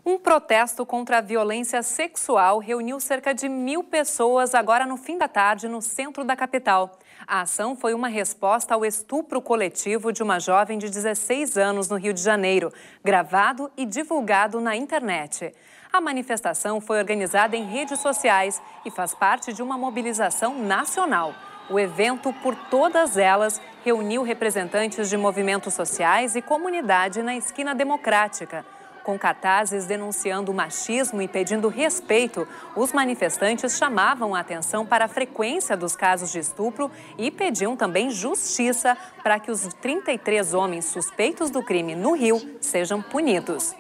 Um protesto contra a violência sexual reuniu cerca de 1.000 pessoas agora no fim da tarde no centro da capital. A ação foi uma resposta ao estupro coletivo de uma jovem de 16 anos no Rio de Janeiro, gravado e divulgado na internet. A manifestação foi organizada em redes sociais e faz parte de uma mobilização nacional. O evento, por todas elas, reuniu representantes de movimentos sociais e comunidade na Esquina Democrática. Com cartazes denunciando o machismo e pedindo respeito, os manifestantes chamavam a atenção para a frequência dos casos de estupro e pediam também justiça para que os 33 homens suspeitos do crime no Rio sejam punidos.